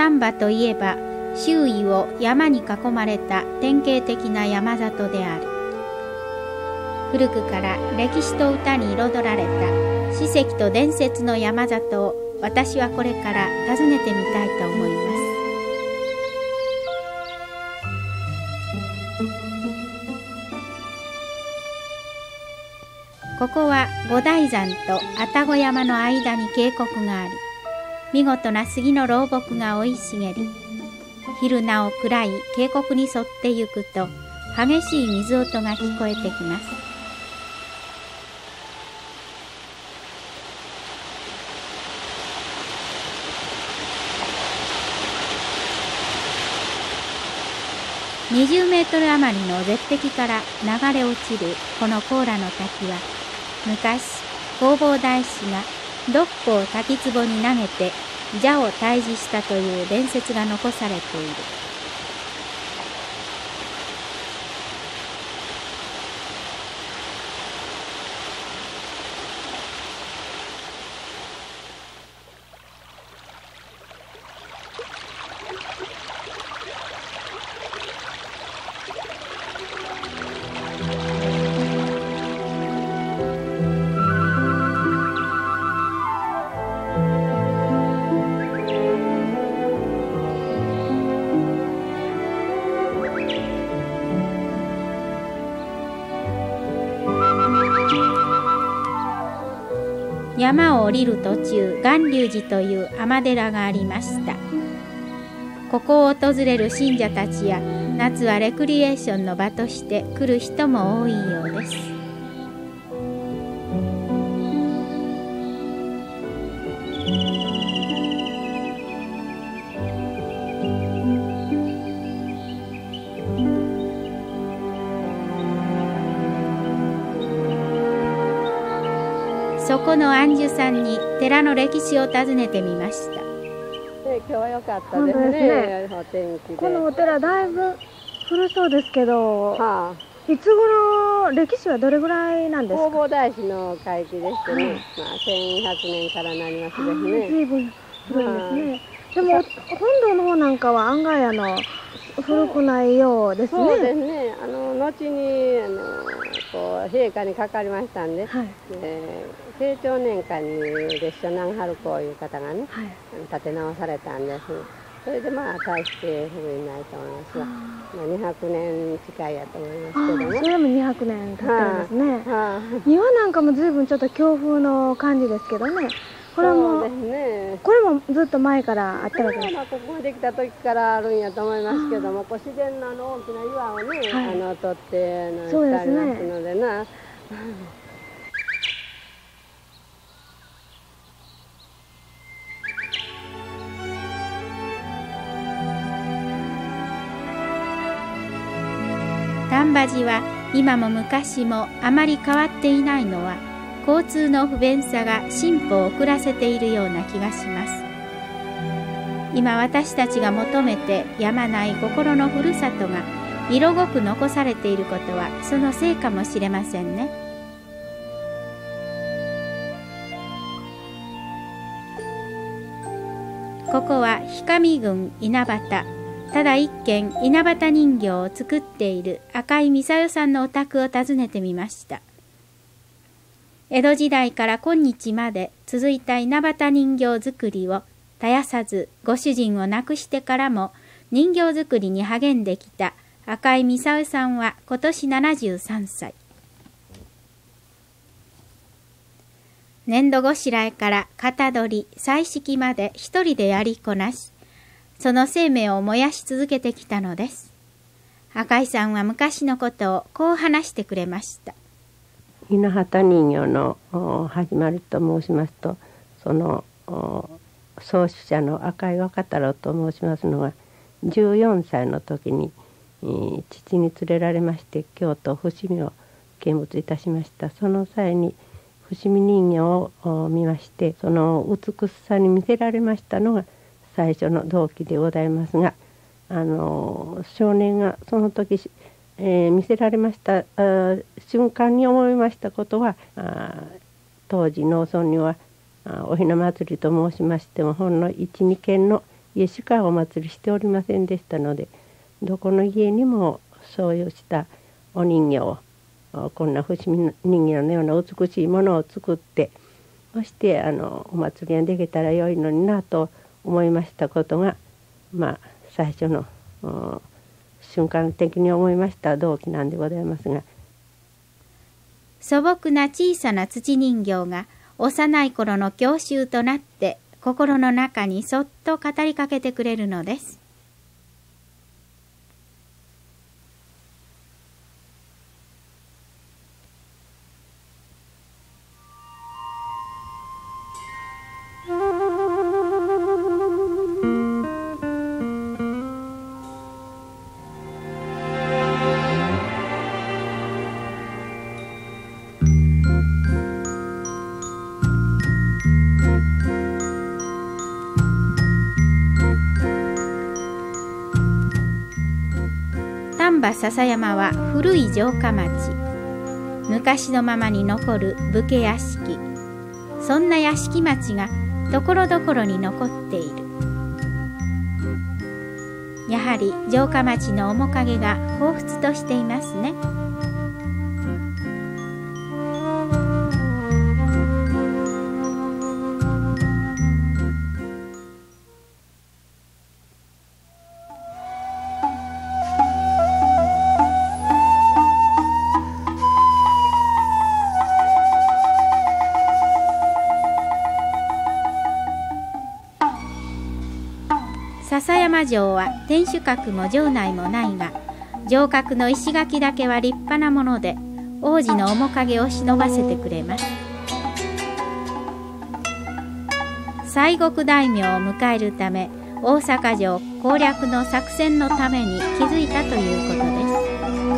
丹波といえば周囲を山に囲まれた典型的な山里である。古くから歴史と歌に彩られた史跡と伝説の山里を私はこれから訪ねてみたいと思います。ここは五台山と愛宕山の間に渓谷があり、見事な杉の老木が生い茂り、昼なお暗い渓谷に沿って行くと激しい水音が聞こえてきます。20メートル余りの絶壁から流れ落ちるこの高良の滝は、昔弘法大師が6個を滝壺に投げて蛇を退治したという伝説が残されている。山を降りる途中、巌流寺という尼寺がありました。ここを訪れる信者たちや、夏はレクリエーションの場として来る人も多いようです。そこの安寿さんに寺の歴史を尋ねてみました。 今日は良かったですね。お天気で。 このお寺だいぶ古そうですけど、 はあ、いつ頃、歴史はどれぐらいなんですか？ 弘法大師の会期でしてね、1200年からなりますですね。 随分古いですね。でも本堂の方なんかは案外古くないようですね。 そうですね。後にこう陛下にかかりましたんで、 はい、 慶長年間に列車南春公いう方がね、 はい、 建て直されたんです。それで大して古いないと思いますが、200年近いやと思いますけども。 それも200年経ってるんですね。庭なんかも随分ちょっと強風の感じですけどね。これも、 そうですね、 これもずっと前からあったわけですか？ ここができた時からあるんやと思いますけども、自然の大きな岩をね、はい、取ってしてありますのでな。 丹波寺は今も昔もあまり変わっていないのは、交通の不便さが進歩を遅らせているような気がします。今私たちが求めてやまない心のふるさとが色濃く残されていることはそのせいかもしれませんね。ここは氷上郡稲畑。ただ一軒稲畑人形を作っている赤井美佐代さんのお宅を訪ねてみました。江戸時代から今日まで続いた稲畑人形作りを絶やさず、ご主人を亡くしてからも人形作りに励んできた赤井美佐代さんは今年73歳。粘土ごしらえから型取り、彩色まで一人でやりこなし、その生命を燃やし続けてきたのです。赤井さんは昔のことをこう話してくれました。 稲畑人形の始まりと申しますと、その創始者の赤井若太郎と申しますのが14歳の時に父に連れられまして京都伏見を見物いたしました。その際に伏見人形を見まして、その美しさに見せられましたのが最初の動機でございますが、少年がその時、見せられました瞬間に思いましたことは、当時農村にはおひな祭りと申しましてもほんの 1,2 軒の家しかお祭りしておりませんでしたので、どこの家にもそういうしたお人形を、こんな伏見人形のような美しいものを作って、そしてお祭りができたらよいのになと思いましたことが、最初の瞬間的に思いました動機なんでございますが、 素朴な小さな土人形が幼い頃の郷愁となって心の中にそっと語りかけてくれるのです。丹波篠山は古い城下町。昔のままに残る武家屋敷。そんな屋敷町がところどころに残っている。やはり城下町の面影が彷彿としていますね。篠山城は天守閣も城内もないが、城郭の石垣だけは立派なもので、王子の面影を忍ばせてくれます。西国大名を迎えるため、大阪城攻略の作戦のために築いたということです。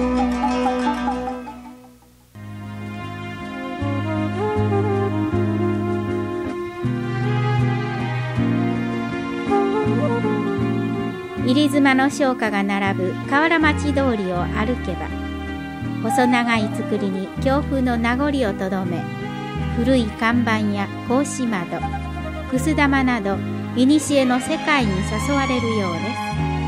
入妻の商家が並ぶ河原町通りを歩けば、細長い造りに京風の名残をとどめ、古い看板や格子窓、くす玉など古の世界に誘われるようです。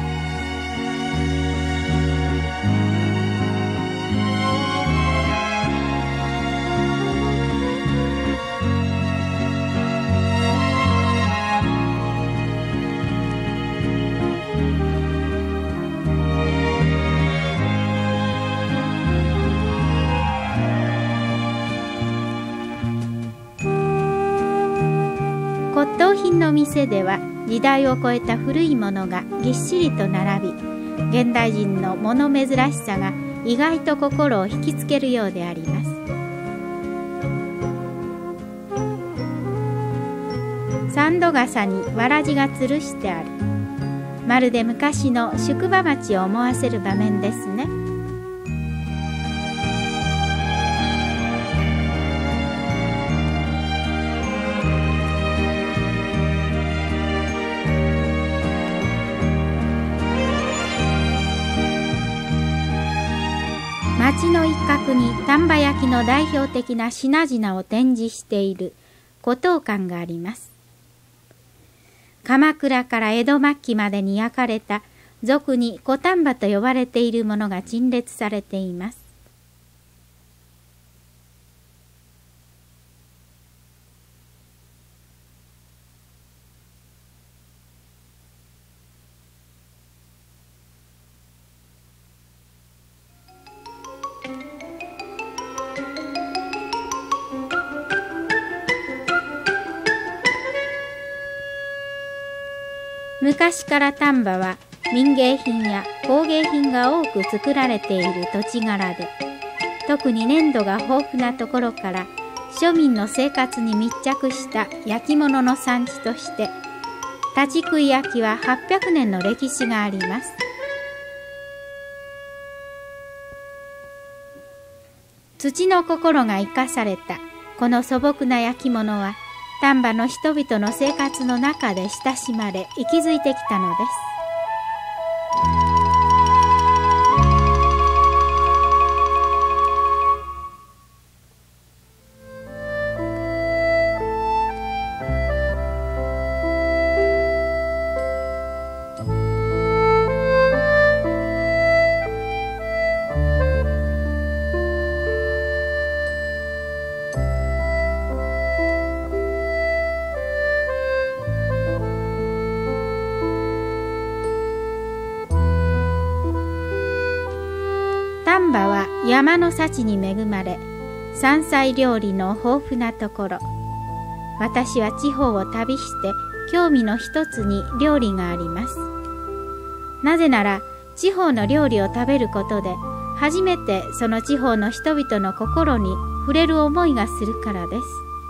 骨董品の店では時代を超えた古いものがぎっしりと並び、現代人の物珍しさが意外と心を引きつけるようであります。三度笠にわらじが吊るしてある。まるで昔の宿場町を思わせる場面ですね。町の一角に丹波焼の代表的な品々を展示している古陶館があります。鎌倉から江戸末期までに焼かれた俗に古丹波と呼ばれているものが陳列されています。昔から丹波は民芸品や工芸品が多く作られている土地柄で、特に粘土が豊富なところから庶民の生活に密着した焼き物の産地として、立ち食い焼きは800年の歴史があります。土の心が生かされたこの素朴な焼き物は、丹波の人々の生活の中で親しまれ息づいてきたのです。 山の幸に恵まれ、山菜料理の豊富なところ。私は地方を旅して興味の一つに料理があります。なぜなら地方の料理を食べることで初めてその地方の人々の心に触れる思いがするからです。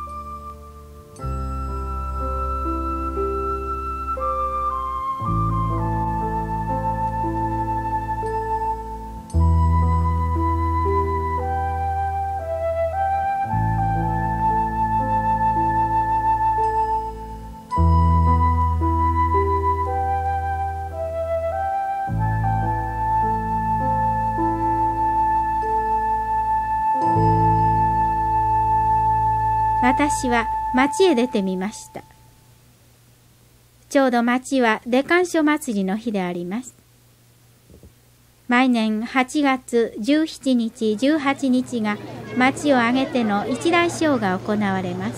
私は町へ出てみました。ちょうど町は出鑑賞祭りの日であります。毎年8月17日、18日が町を挙げての一大ショーが行われます。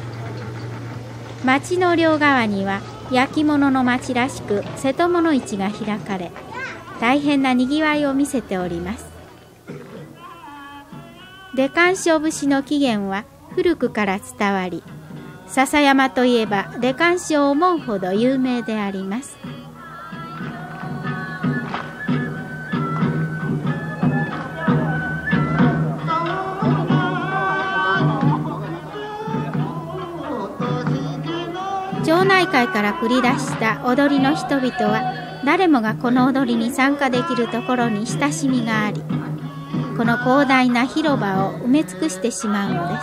町の両側には焼き物の町らしく瀬戸物市が開かれ、大変なにぎわいを見せております。出鑑賞節の起源は古くから伝わり、篠山といえば出鑑賞を思うほど有名であります。町内会から繰り出した踊りの人々は誰もがこの踊りに参加できるところに親しみがあり、この広大な広場を埋め尽くしてしまうのです。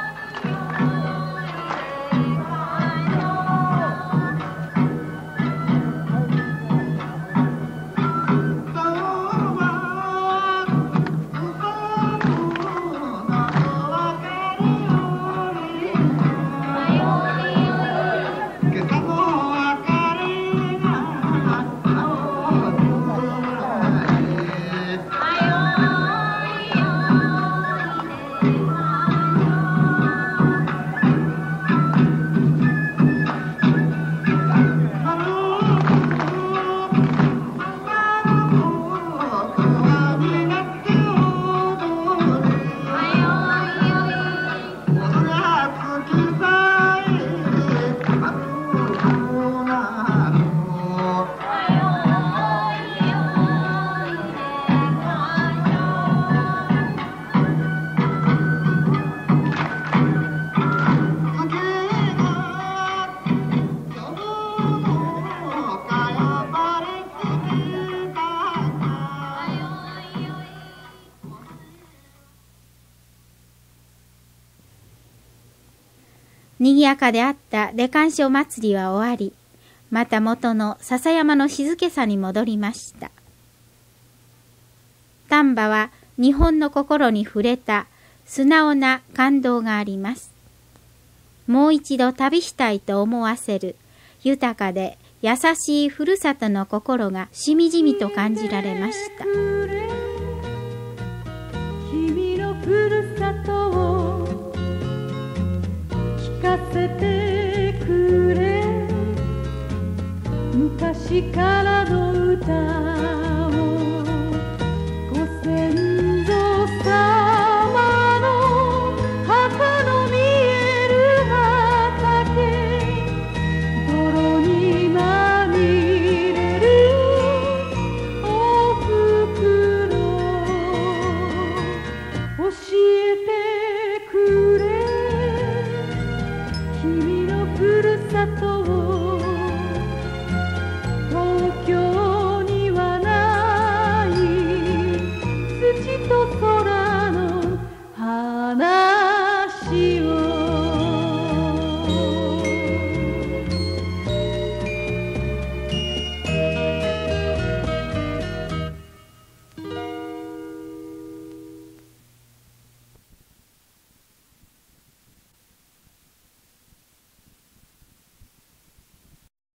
にぎやかであった出鑑賞祭りは終わり、また元の篠山の静けさに戻りました。丹波は日本の心に触れた素直な感動があります。もう一度旅したいと思わせる豊かで優しいふるさとの心がしみじみと感じられました。 君のふるさとを聞かせてくれ、昔からの歌